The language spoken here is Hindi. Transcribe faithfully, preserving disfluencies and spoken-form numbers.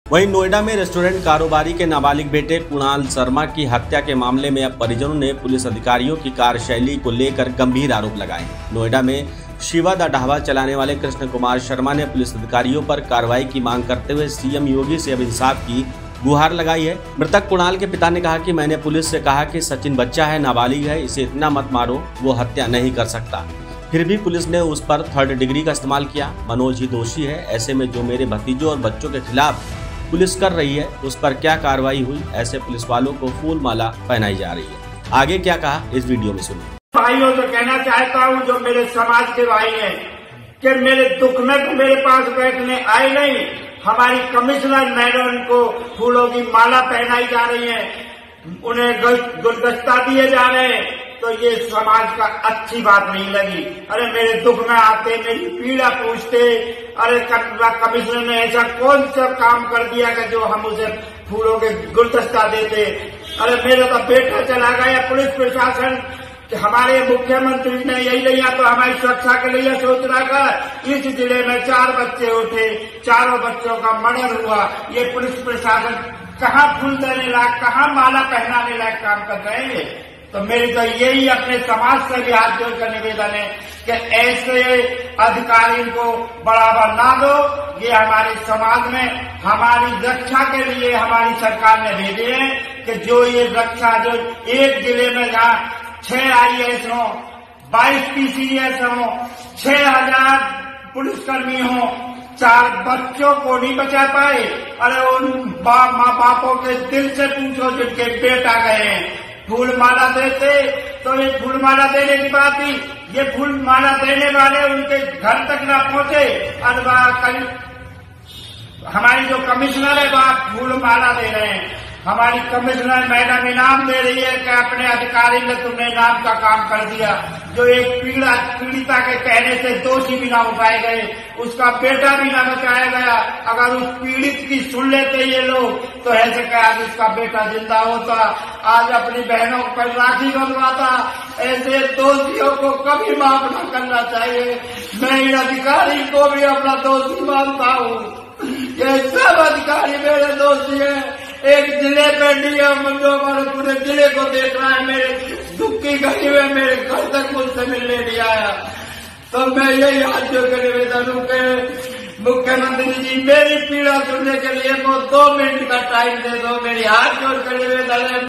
वहीं नोएडा में रेस्टोरेंट कारोबारी के नाबालिग बेटे कुणाल शर्मा की हत्या के मामले में अब परिजनों ने पुलिस अधिकारियों की कार्यशैली को लेकर गंभीर आरोप लगाए हैं। नोएडा में शिवा दा ढाबा चलाने वाले कृष्ण कुमार शर्मा ने पुलिस अधिकारियों पर कार्रवाई की मांग करते हुए सीएम योगी से अब इंसाफ की गुहार लगाई है। मृतक कुणाल के पिता ने कहा कि मैंने पुलिस से कहा कि सचिन बच्चा है, नाबालिग है, इसे इतना मत मारो, वो हत्या नहीं कर सकता। फिर भी पुलिस ने उस पर थर्ड डिग्री का इस्तेमाल किया। मनोज ही दोषी है। ऐसे में जो मेरे भतीजों और बच्चों के खिलाफ पुलिस कर रही है उस पर क्या कार्रवाई हुई? ऐसे पुलिस वालों को फूल माला पहनाई जा रही है। आगे क्या कहा इस वीडियो में सुनिए। भाइयों से कहना चाहता हूँ जो मेरे समाज के भाई हैं कि मेरे दुख में तो मेरे पास बैठने आए नहीं। हमारी कमिश्नर मैडम को फूलों की माला पहनाई जा रही है, उन्हें गुलदस्ता दिए जा रहे हैं, तो ये समाज का अच्छी बात नहीं लगी। अरे मेरे दुख में आते, मेरी पीड़ा पूछते, अरे कमिश्नर ने ऐसा कौन सा काम कर दिया कि जो हम उसे फूलों के गुलदस्ता देते। अरे मेरा तो बेटा चला गया। पुलिस प्रशासन कि हमारे मुख्यमंत्री ने यही लिया तो हमारी सुरक्षा के लिए सोच रहा था। इस जिले में चार बच्चे उठे, चारों बच्चों का मर्डर हुआ। ये पुलिस प्रशासन कहाँ फूल देने लायक, कहाँ माला पहनाने लायक काम कर रहे हैं। तो मेरी तो यही अपने समाज से भी हाथ जोड़कर निवेदन है कि ऐसे अधिकारी को बढ़ावा ना दो। ये हमारे समाज में हमारी रक्षा के लिए हमारी सरकार ने भेजे हैं कि जो ये रक्षा जो एक जिले में जहाँ छह आई ए एस हो, बाईस पी सी एस हो, छह हजार पुलिसकर्मी हो, चार बच्चों को नहीं बचा पाए। अरे उन बाप माँ बापों के दिल से पूछो जिनके बेटा गए हैं। फूल माला देते तो ये फूल माला देने की बात थी। ये फूल माला देने वाले उनके घर तक ना पहुंचे। और हमारी जो कमिश्नर है वह फूल माला दे रहे हैं। हमारी कमिश्नर मैडम इनाम दे रही है कि अपने अधिकारी ने तुमने इनाम का काम कर दिया। जो एक पीड़ा पीड़िता के कहने से दोषी भी ना उठाए गए, उसका बेटा भी ना बचाया गया। अगर उस पीड़ित की सुन लेते ये लोग तो ऐसे क्या आज उसका बेटा जिंदा होता, आज अपनी बहनों पर राखी बंधवाता। ऐसे दोषियों को कभी माफ न करना चाहिए। मैं इन अधिकारी को भी अपना दोषी मानता हूँ। ये सब अधिकारी मेरे दोषी है। एक जिले पे डीएम जो हमारे पूरे जिले को देख रहा है, मेरे दुख की घड़ी में मेरे घर तक मुझसे मिलने नहीं आया। तो मैं यही हाथ जोड़कर निवेदन हूँ कि मुख्यमंत्री जी मेरी पीड़ा सुनने के लिए को दो मिनट का टाइम दे दो। मेरी हाथ जोड़कर निवेदन है।